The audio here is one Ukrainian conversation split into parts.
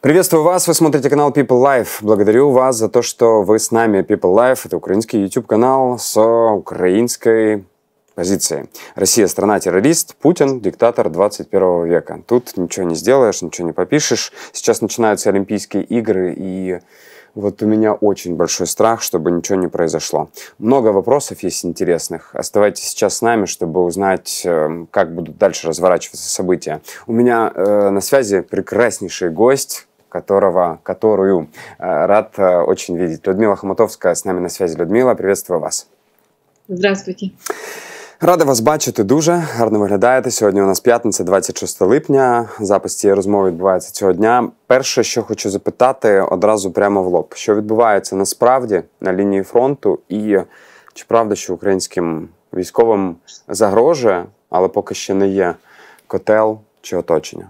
Приветствую вас, вы смотрите канал People Life. Благодарю вас за то, что вы с нами. People Life – это украинский YouTube-канал с украинской позицией. Россия – страна-террорист, Путин – диктатор 21 века. Тут ничего не сделаешь, ничего не попишешь. Сейчас начинаются Олимпийские игры, и вот у меня очень большой страх, чтобы ничего не произошло. Много вопросов есть интересных. Оставайтесь сейчас с нами, чтобы узнать, как будут дальше разворачиваться события. У меня на связи прекраснейший гость, которую рад очень видеть. Людмила Хомутовська с нами на связи. Людмила, приветствую вас. Здравствуйте. Рада вас бачити дуже. Гарно виглядаєте. Сьогодні у нас п'ятниця, 26 липня. Запис цієї розмови відбувається цього дня. Перше, що хочу запитати, одразу прямо в лоб. Що відбувається насправді на лінії фронту? І чи правда, що українським військовим загрожує, але поки ще не є котел чи оточення?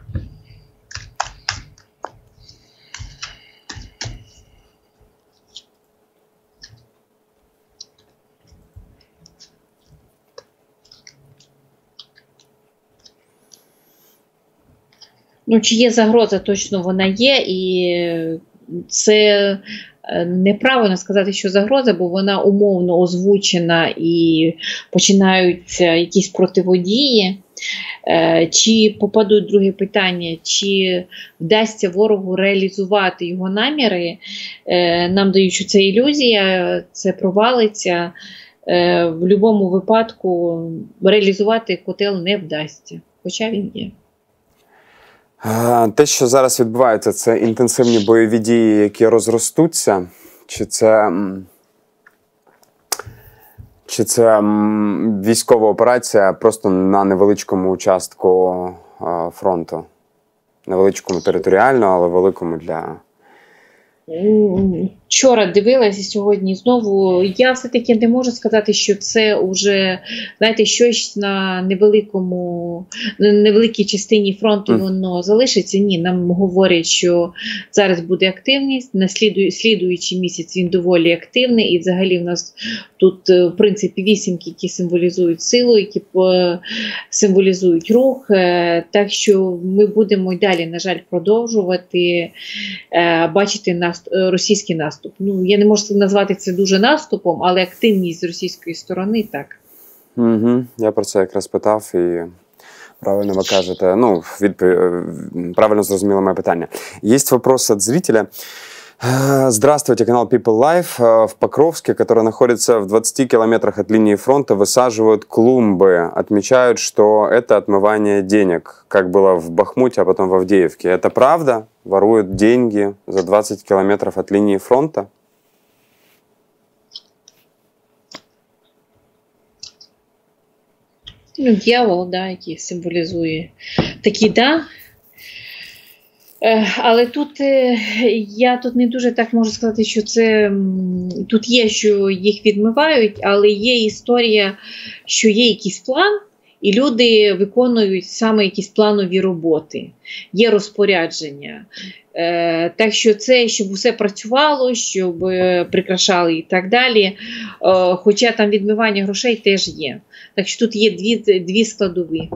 Ну, чи є загроза, точно вона є, і це неправильно сказати, що загроза, бо вона умовно озвучена і починаються якісь противодії. Чи попадуть, друге питання, чи вдасться ворогу реалізувати його наміри, нам дають, що це ілюзія, це провалиться. В будь-якому випадку реалізувати котел не вдасться, хоча він є. Те, що зараз відбувається, це інтенсивні бойові дії, які розростуться? Чи це військова операція просто на невеличкому участку фронту? Невеличкому територіально, але великому для... Вчора дивилася, сьогодні знову. Я все-таки не можу сказати, що це вже, знаєте, щось на невеликій частині фронту воно залишиться. Ні, нам говорять, що зараз буде активність, на слідуючий місяць він доволі активний, і взагалі в нас тут, в принципі, вісімки, які символізують силу, які символізують рух. Так що ми будемо й далі, на жаль, продовжувати бачити російський наступ. Ну, я не можу назвати це дуже наступом, але активність з російської сторони – так. Я про це якраз питав, і правильно ви кажете, ну, правильно зрозуміло моє питання. Есть вопрос от зрителя. Здравствуйте, канал People Life. В Покровске, который находится в 20 километрах от линии фронта, высаживают клумбы. Отмечают, что это отмывание денег, как было в Бахмуте, а потом в Авдеевке. Это правда? Воруют деньги за 20 километров от линии фронта? Ну, дьявол, да, який символізує такі, да. Але тут я тут не дуже так можу сказати, що це тут є, що їх відмивають, але є історія, що є якийсь план, і люди виконують саме якісь планові роботи, є розпорядження. Так що це, щоб усе працювало, щоб прикрашали і так далі, хоча там відмивання грошей теж є. Так що тут є дві складові.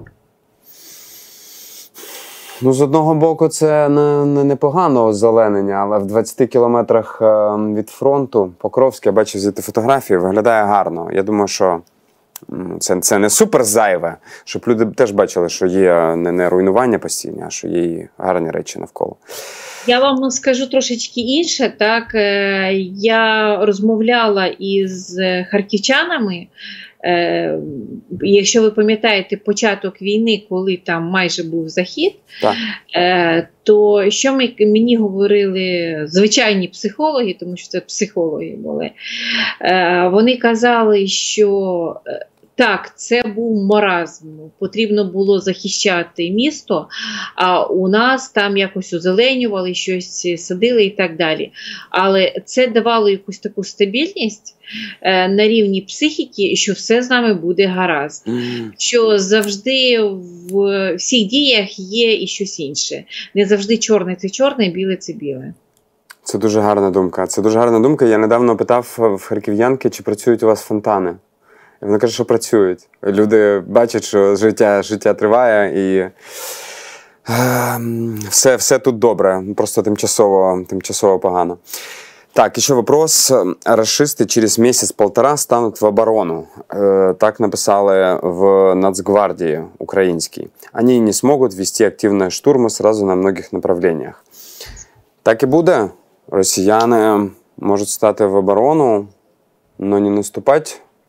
Ну, з одного боку, це непогано озеленення, але в 20 кілометрах від фронту Покровське, я бачив звідти фотографії, виглядає гарно. Я думаю, що це не супер зайве, щоб люди теж бачили, що є не руйнування постійне, а що є і гарні речі навколо. Я вам скажу трошечки інше. Так, я розмовляла із харківчанами. Якщо ви пам'ятаєте початок війни, коли там майже був захід, то що мені говорили звичайні психологи, тому що це психологи були, вони казали, що так, це був маразм, потрібно було захищати місто, а у нас там якось озеленювали, щось садили і так далі. Але це давало якусь таку стабільність на рівні психіки, що все з нами буде гаразд. Що завжди в всіх діях є і щось інше. Не завжди чорне – це чорне, біле – це біле. Це дуже гарна думка. Це дуже гарна думка. Я недавно питав в харків'янки, чи працюють у вас фонтани. І вона каже, що працюють. Люди бачать, що життя триває, і Все тут добре, просто тимчасово погано. Так, еще вопрос. Рашисты через месяц-полтора станут в оборону. Так написали в Нацгвардии украинской. Они не смогут вести активные штурмы сразу на многих направлениях. Так і буде. Росіяни можуть стати в оборону, но не наступати.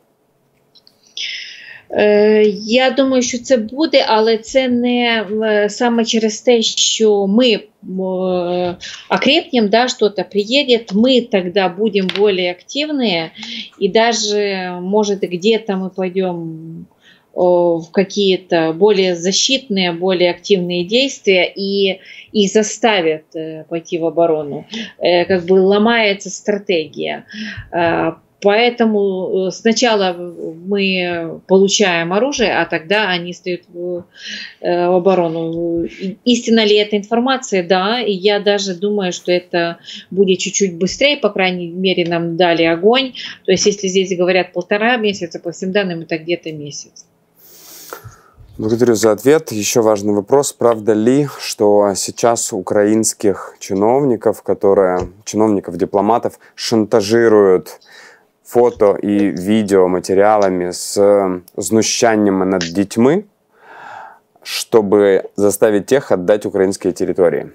Я думаю, що це буде, але це не саме через те, що ми окрепнем, да, что-то приедет, мы тогда будем более активные, и даже, может, где-то мы пойдем в какие-то более защитные, более активные действия, и их заставят пойти в оборону. Как бы ломается стратегия. Поэтому сначала мы получаем оружие, а тогда они встают в оборону. Истинна ли эта информация? Да, и я даже думаю, что это будет чуть-чуть быстрее, по крайней мере, нам дали огонь. То есть, если здесь говорят 1,5 месяца, по всем данным, это где-то месяц. Благодарю за ответ. Еще важный вопрос. Правда ли, что сейчас украинских чиновников, дипломатов, шантажируют фото і відеоматеріалами з знущаннями над дітьми, щоб заставить тех отдать украинские территории?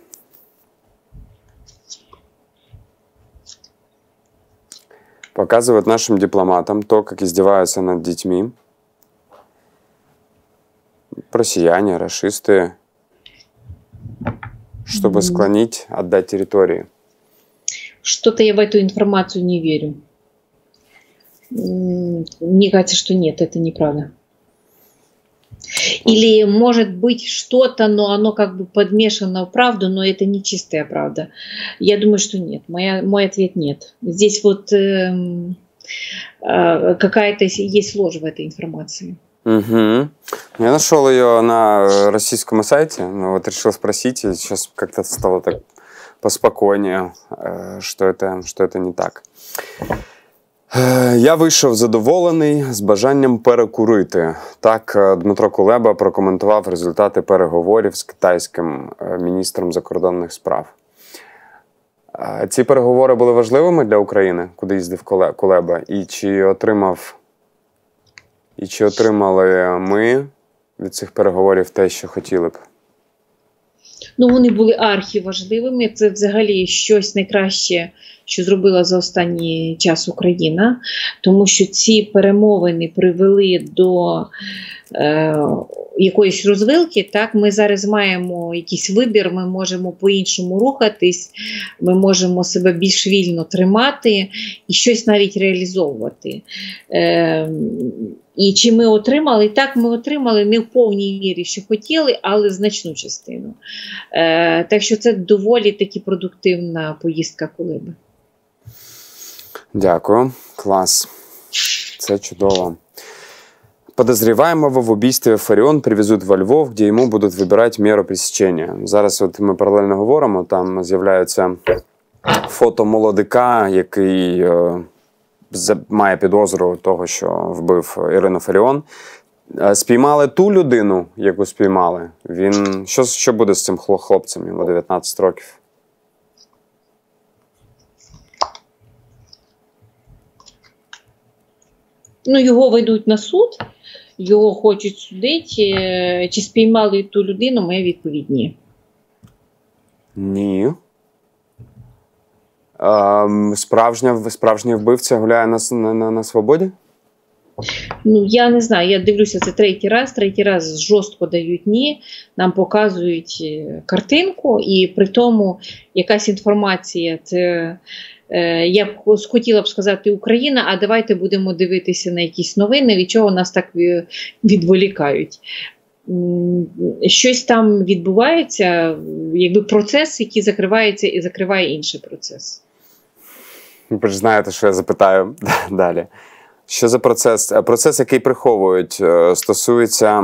Показывают нашим дипломатам то, как издеваются над детьми россияне, рашисты, чтобы склонить отдать территории. Что-то я в эту информацию не верю. Мне кажется, что нет, это неправда. Или может быть что-то, но оно как бы подмешано в правду, но это не чистая правда. Я думаю, что нет. Мой ответ нет. Здесь вот какая-то есть ложь в этой информации. Угу. Я нашел ее на российском сайте, но вот решил спросить, и сейчас как-то стало так поспокойнее, что это не так. Я вийшов задоволений з бажанням перекурити. Так Дмитро Кулеба прокоментував результати переговорів з китайським міністром закордонних справ. Ці переговори були важливими для України, куди їздив Кулеба? І чи отримали ми від цих переговорів те, що хотіли б? Ну, вони були архіважливими. Це взагалі щось найкраще, що зробила за останній час Україна. Тому що ці перемовини привели до якоїсь розвилки. Так? Ми зараз маємо якийсь вибір, ми можемо по-іншому рухатись, ми можемо себе більш вільно тримати і щось навіть реалізовувати. І чи ми отримали? Так, ми отримали не в повній мірі, що хотіли, але значну частину. Так що це доволі таки продуктивна поїздка Кулеби. Дякую. Клас. Це чудово. Подозреваемого в убийстве Фаріон привезуть во Львов, де йому будуть вибирати меру пресечення. Зараз от ми паралельно говоримо, там з'являється фото молодика, який має підозру того, що вбив Ірину Фаріон. Спіймали ту людину, яку спіймали. Що буде з цим хлопцем? Йому 19 років. Ну, його ведуть на суд, його хочуть судити. Чи спіймали ту людину, моя відповідь – ні. Ні. Справжній вбивця гуляє на свободі? Ну, я не знаю, я дивлюся, це третій раз жорстко дають ні, нам показують картинку, і при тому якась інформація, це, я б хотіла б сказати Україна, а давайте будемо дивитися на якісь новини, від чого нас так відволікають. Щось там відбувається, якби процес, який закривається і закриває інший процес. Ви ж знаєте, що я запитаю далі. Що за процес? Процес, який приховують, стосується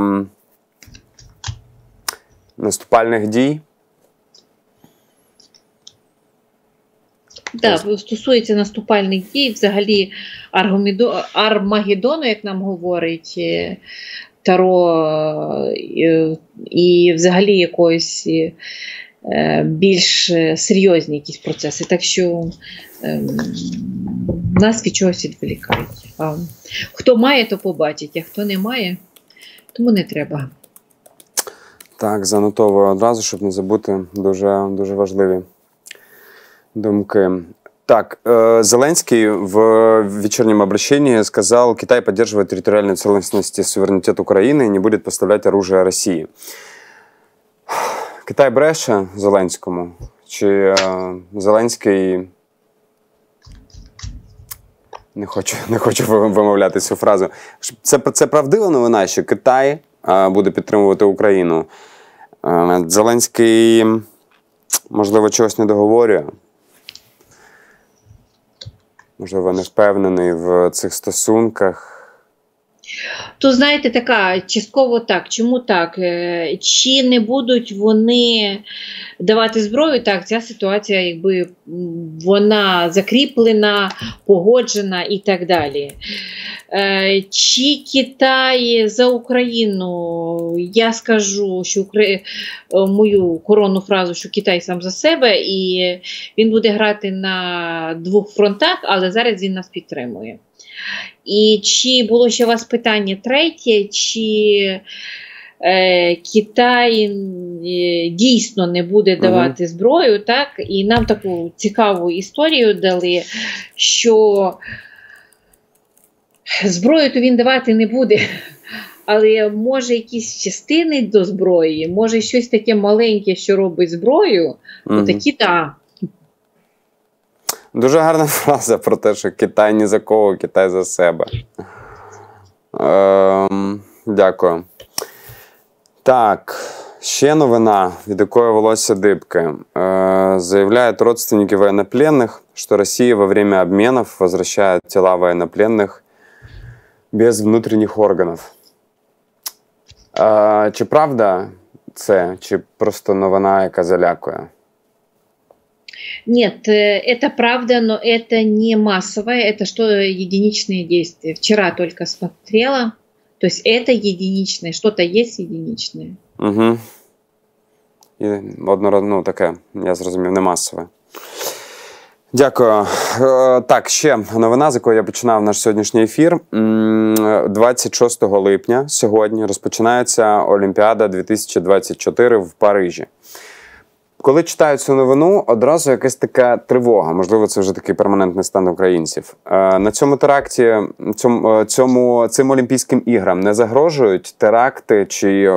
наступальних дій? Так, стосується наступальних дій, взагалі Армагеддону, як нам говорить, Таро і взагалі якоїсь більш серйозні якісь процеси. Так що нас від чогось відволікають. Хто має, то побачить, а хто не має, тому не треба. Так, занотовую одразу, щоб не забути дуже, дуже важливі думки. Так, Зеленский в вечернем обращении сказал, Китай поддерживает территориальную целостность и суверенитет Украины и не будет поставлять оружие России. Китай бреше Зеленському? Чи Зеленський... Не хочу вимовляти цю фразу. Це правдива новина, що Китай буде підтримувати Україну. Зеленський, можливо, чогось не договорює. Можливо, не впевнений в цих стосунках. То, знаєте, така, частково так. Чому так? Чи не будуть вони давати зброю? Так, ця ситуація, якби, вона закріплена, погоджена і так далі. Чи Китай за Україну? Я скажу, що мою коронну фразу, що Китай сам за себе, і він буде грати на двох фронтах, але зараз він нас підтримує. І чи було ще у вас питання третє, чи Китай дійсно не буде давати зброю, так? І нам таку цікаву історію дали, що зброю то він давати не буде, але може якісь частини до зброї, може щось таке маленьке, що робить зброю, такі так. Дуже гарна фраза про те, що Китай ні за кого, Китай за себе. Дякую. Так, ще новина, від якої волосся дыбки. Заявляют родственники военнопленных, что Россия во время обменов возвращает тела военнопленных без внутренних органов. Чи правда це, чи просто новина, яка залякує? Нет, это правда, но это не массовое, это что единичные действия. Вчера только смотрела, то есть это единичное, что-то есть единичное. Угу. І одноразово, таке, я зрозумів, не масове. Дякую. Так, ще новина, з якої я починав наш сьогоднішній ефір. 26 липня сьогодні розпочинається Олімпіада 2024 в Парижі. Коли читаю цю новину, одразу якась така тривога. Можливо, це вже такий перманентний стан українців. На цьому теракті, цим Олімпійським іграм не загрожують теракти чи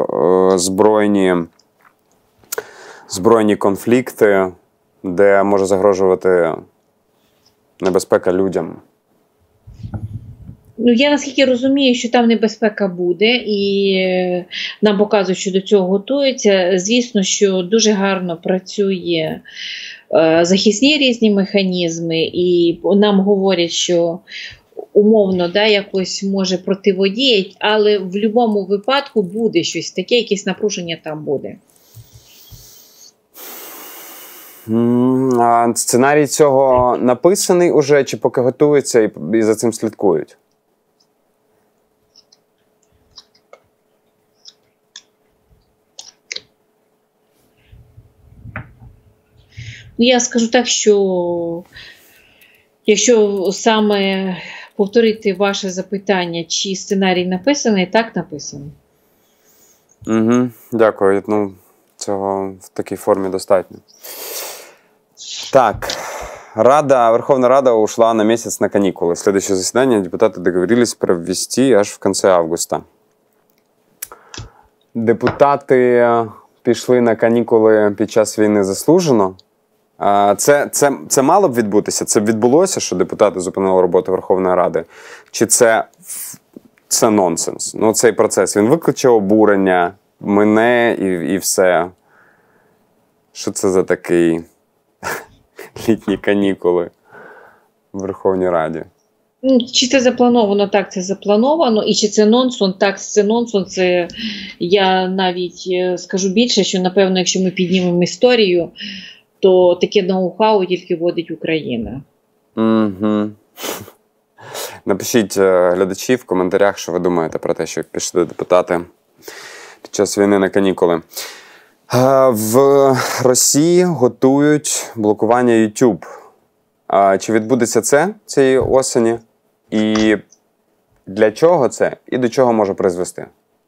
збройні конфлікти, де може загрожувати небезпека людям? Ну, я наскільки розумію, що там небезпека буде, і нам показують, що до цього готуються. Звісно, що дуже гарно працює захисні різні механізми, і нам говорять, що умовно, якось може противодіяти, але в будь-якому випадку буде щось таке, якесь напруження там буде. А сценарій цього написаний уже, чи поки готується і за цим слідкують? Я скажу так, що якщо саме повторити ваше запитання, чи сценарій написаний, так написаний. Угу, дякую. Цього в такій формі достатньо. Так, Верховная Рада ушла на месяц на каникулы. Следующее заседание депутаты договорились провести аж в конце августа. Депутати пішли на канікули під час війни заслужено. Це мало б відбутися? Це відбулося, що депутати зупинили роботу Верховної Ради? Чи це нонсенс? Цей процес, він викличе обурення, мене і все. Що це за такий літні канікули в Верховній Раді? Чи це заплановано? Так, це заплановано. І чи це нонсон? Так, це нонсон. Це я навіть скажу більше, що, напевно, якщо ми піднімемо історію, то таке ноу-хау тільки вводить Україна. Угу. Напишіть, глядачі, в коментарях, що ви думаєте про те, що пішли депутати під час війни на канікули. В Росії готують блокування YouTube. Чи відбудеться це цієї осені? І для чого це? І до чого може призвести?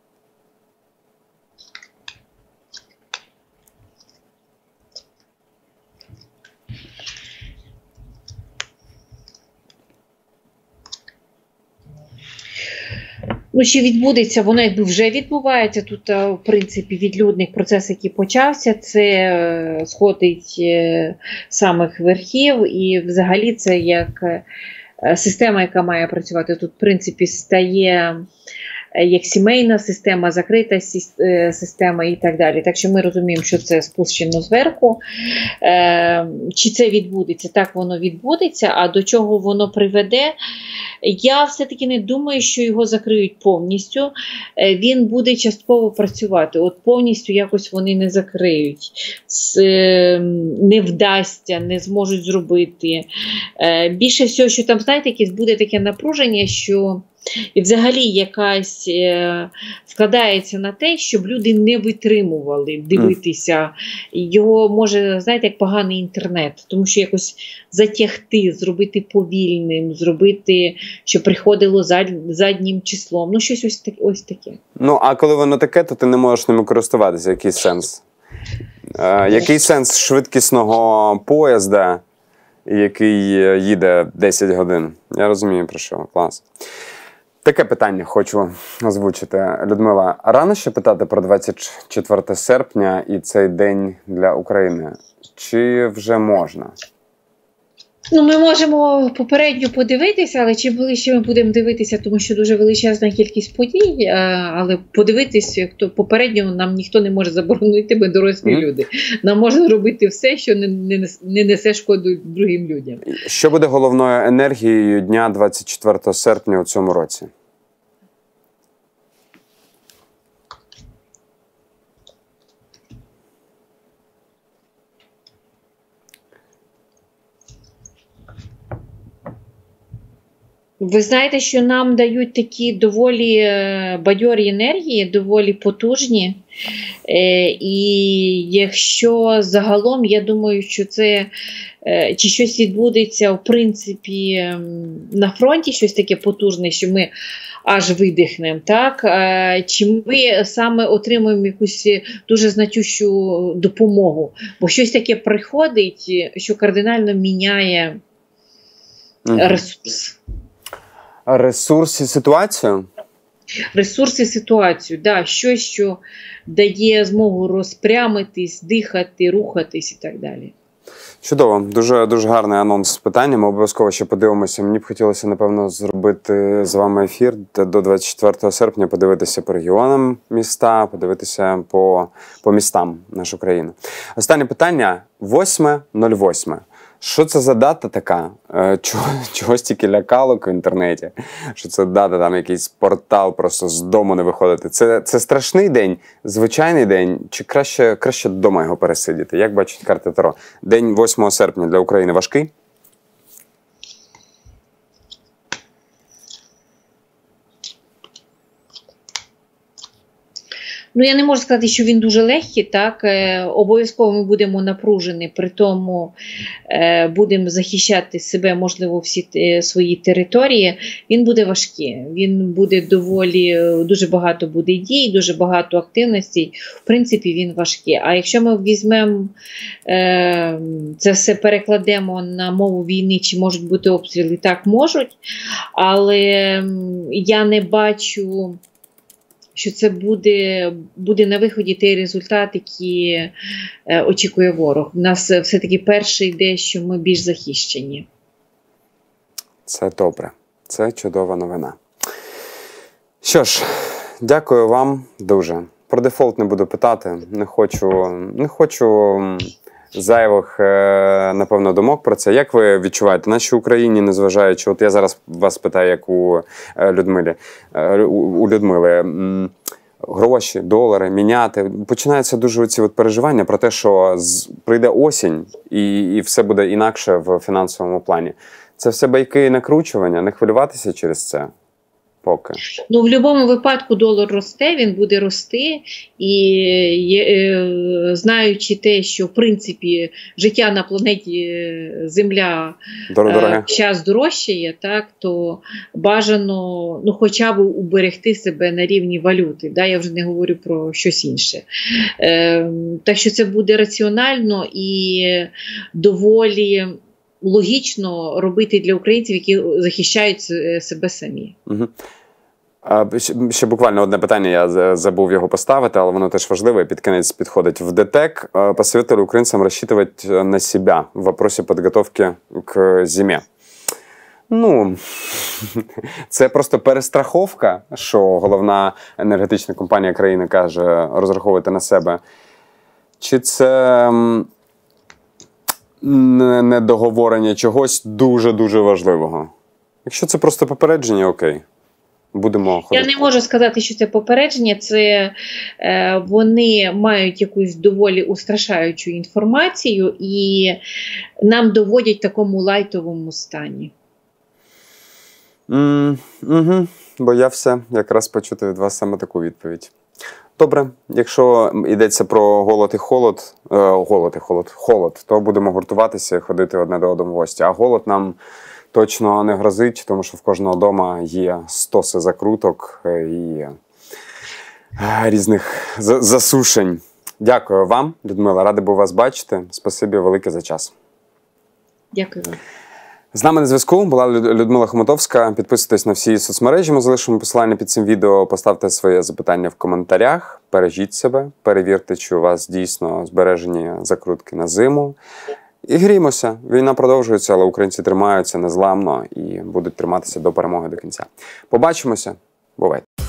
Ну, чи відбудеться, воно якби вже відбувається. Тут, в принципі, відлюдний процес, який почався, це сходить самих верхів, і взагалі це як система, яка має працювати. Тут, в принципі, стає як сімейна система, закрита система і так далі. Так що ми розуміємо, що це спущено зверху. Чи це відбудеться? Так, воно відбудеться, а до чого воно приведе? Я все-таки не думаю, що його закриють повністю. Він буде частково працювати. От повністю якось вони не закриють. Не вдасться, не зможуть зробити. Більше всього, що там, знаєте, якесь буде таке напруження, що і взагалі якась складається на те, щоб люди не витримували дивитися. Його може, знаєте, як поганий інтернет, тому що якось затягти, зробити повільним, зробити, щоб приходило заднім числом. Ну, щось ось таке. Ну, а коли воно таке, то ти не можеш ними користуватися. Який сенс? Який сенс швидкісного поїзда, який їде 10 годин? Я розумію, про що. Клас. Таке питання хочу озвучити. Людмила, рано ще питати про 24 серпня і цей день для України? Чи вже можна? Ну, ми можемо попередньо подивитися, але чи ближче ми будемо дивитися, тому що дуже величезна кількість подій, але подивитися, то попередньо нам ніхто не може заборонити, ми дорослі люди. Нам можна робити все, що не несе шкоду другим людям. Що буде головною енергією дня 24 серпня у цьому році? Ви знаєте, що нам дають такі доволі бадьорі енергії, доволі потужні. І якщо загалом, я думаю, що це, чи щось відбудеться, в принципі, на фронті, щось таке потужне, що ми аж видихнемо, так? Чи ми саме отримуємо якусь дуже значущу допомогу. Бо щось таке приходить, що кардинально міняє ресурс. Ресурс і ситуацію? Ресурс і ситуацію, да, щось, що дає змогу розпрямитись, дихати, рухатись і так далі. Чудово. Дуже, дуже гарний анонс питання. Ми обов'язково ще подивимося. Мені б хотілося, напевно, зробити з вами ефір до 24 серпня, подивитися по регіонам міста, подивитися по містам нашу країну. Останнє питання. 8.08. Що це за дата така? Чогось тільки лякалок в інтернеті? Що це дата, там якийсь портал, просто з дому не виходити? Це страшний день, звичайний день, чи краще вдома його пересидіти? Як бачить карти Таро? День 8 серпня для України важкий? Ну, я не можу сказати, що він дуже легкий, так, обов'язково ми будемо напружені, при тому будемо захищати себе, можливо, всі свої території, він буде важкий, він буде дуже багато буде дій, дуже багато активностей, в принципі, він важкий. А якщо ми візьмемо, це все перекладемо на мову війни, чи можуть бути обстріли, так, можуть, але я не бачу, що це буде на виході той результат, який очікує ворог. У нас все-таки перший йде, що ми більш захищені. Це добре. Це чудова новина. Що ж, дякую вам дуже. Про дефолт не буду питати. Не хочу зайвих, напевно, думок про це. Як ви відчуваєте? Нашій Україні, незважаючи, от я зараз вас питаю, як у Людмили, гроші, долари, міняти. Починаються дуже ці переживання про те, що прийде осінь і все буде інакше в фінансовому плані. Це все байки і накручування, не хвилюватися через це поки. Ну, в будь-якому випадку долар росте, він буде рости, і знаючи те, що в принципі життя на планеті Земля зараз дорожчає, так, то бажано, ну, хоча б уберегти себе на рівні валюти, да, я вже не говорю про щось інше. Так що це буде раціонально і доволі логічно робити для українців, які захищають себе самі. Угу. Ще буквально одне питання, я забув його поставити, але воно теж важливе, під кінець підходить. В ДТЕК посоветовали украинцам рассчитывать на себя в вопросе подготовки к зиме. Ну, це просто перестраховка, що головна енергетична компанія країни каже розраховувати на себе. Чи це недоговорення чогось дуже-дуже важливого? Якщо це просто попередження, окей. Будемо ходити. Я не можу сказати, що це попередження, це вони мають якусь доволі устрашаючу інформацію і нам доводять в такому лайтовому стані. Угу. Боявся якраз почути від вас саме таку відповідь. Добре, якщо йдеться про голод і холод, то будемо гуртуватися і ходити одне до одного в гості. А голод нам точно не грозить, тому що в кожного дома є стоси закруток і різних засушень. Дякую вам, Людмила, радий був вас бачити. Спасибі велике за час. Дякую вам. З нами на зв'язку була Людмила Хомутовська. Підписуйтесь на всі соцмережі, ми залишимо посилання під цим відео, поставте своє запитання в коментарях, бережіть себе, перевірте, чи у вас дійсно збережені закрутки на зиму. І гріймося. Війна продовжується, але українці тримаються незламно і будуть триматися до перемоги до кінця. Побачимося. Бувайте.